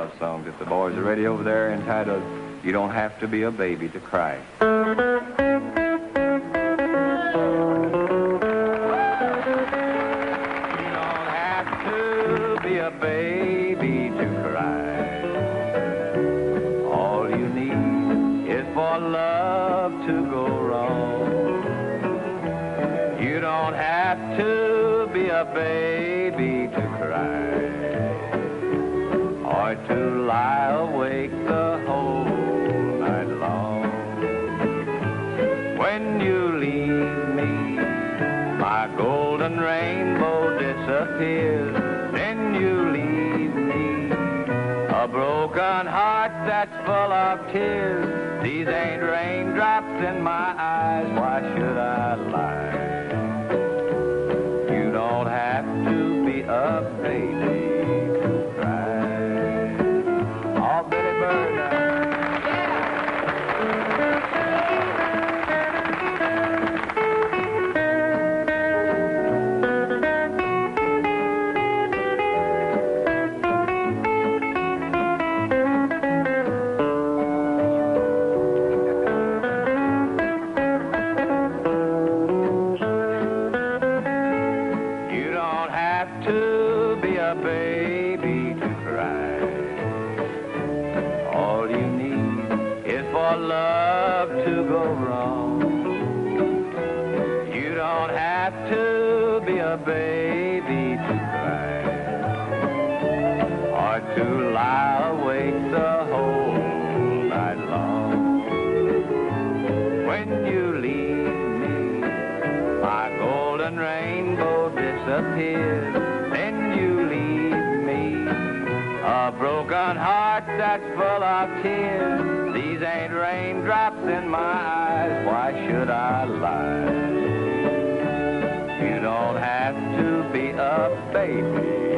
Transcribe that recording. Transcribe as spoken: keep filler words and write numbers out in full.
love songs. If the boys are ready over there, entitled, You Don't Have to Be a Baby to Cry. A baby to cry. All you need is for love to go wrong. You don't have to be a baby to cry, or to lie awake the whole night long. When you leave me, my golden rainbow disappears. You leave me a broken heart that's full of tears. These ain't raindrops in my eyes. Why should I lie? You don't have to be a baby to cry. Oh, Billy Bird now. To be a baby to cry. All you need is for love to go wrong. You don't have to be a baby to cry, or to lie awake the whole night long. When you leave me, my golden rainbow disappears. A broken heart that's full of tears. These ain't raindrops in my eyes. Why should I lie? You don't have to be a baby